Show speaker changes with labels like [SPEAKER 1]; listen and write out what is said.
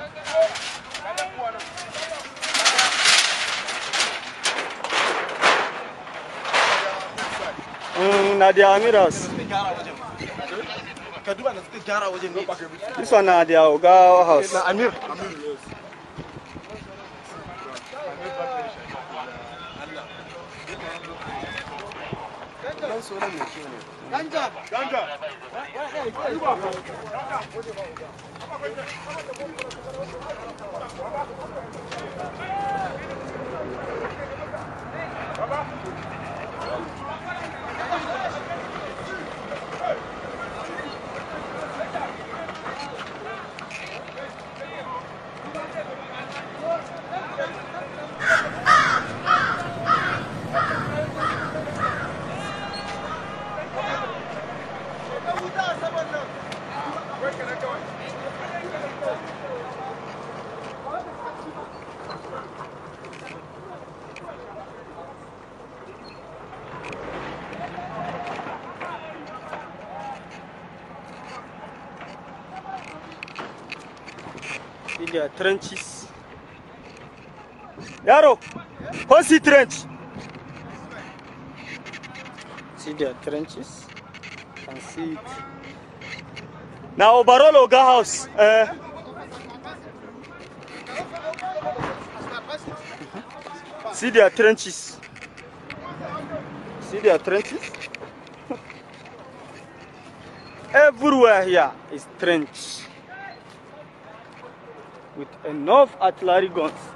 [SPEAKER 1] Nadia Amiras. This one Nadia Oga house.
[SPEAKER 2] Amir. Ganja.
[SPEAKER 1] There are trenches. Yaro, what's the trench? See there are trenches. You can see it. Now overall Oga house. See there are trenches. See there are trenches. Everywhere here is trench with enough artillery guns.